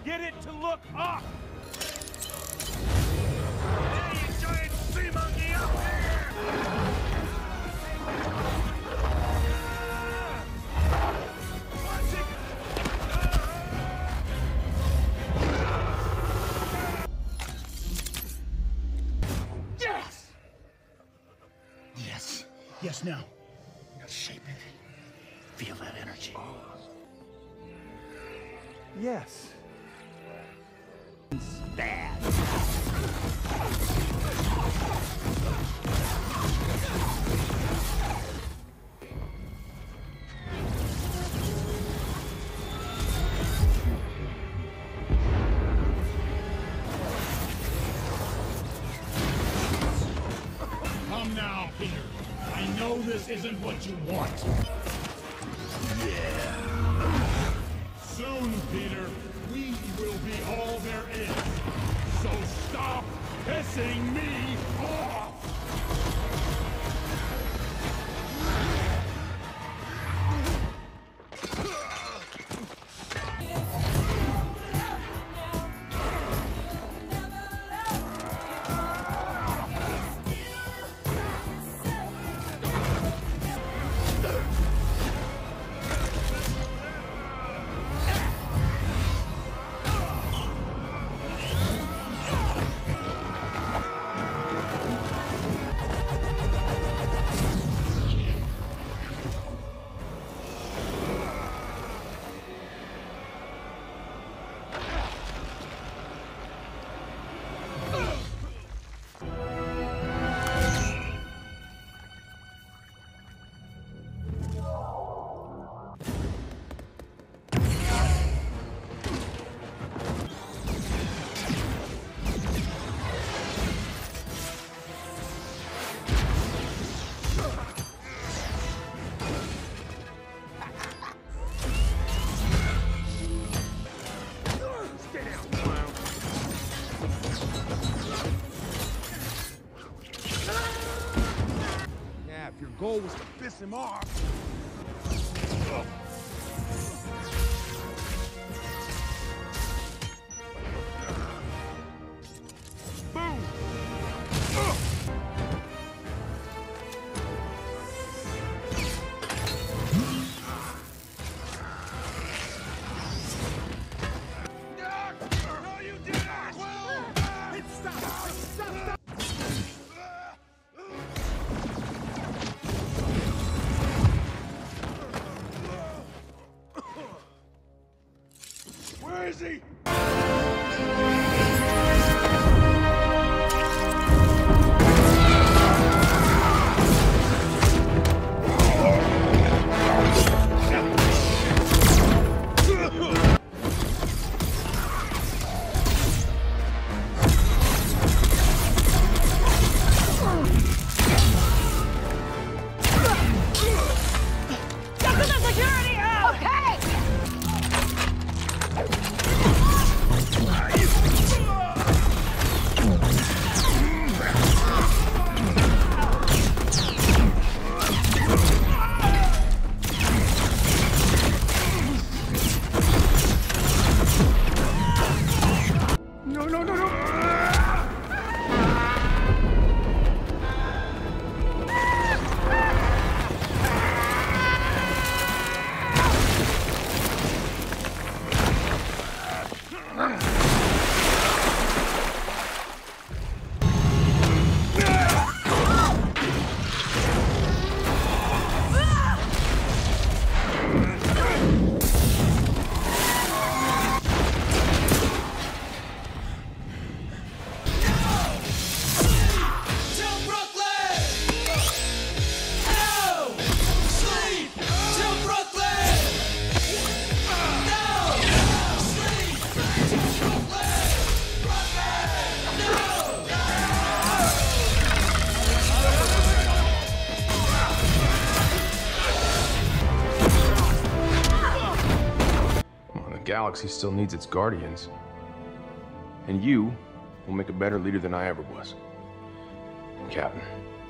Get it to look up! Hey, you giant sea monkey up here! Watch it! Yes! Yes. Yes, now. Now shape it. Feel that energy. Yes. It's bad. Come now, Peter. I know this isn't what you want. Yeah. Soon, Peter, we will be all there is. So stop pissing me off! Yeah, if your goal was to piss him off. Boom! No, you did not! Stop! Where is he? Galaxy still needs its guardians. And you will make a better leader than I ever was, Captain.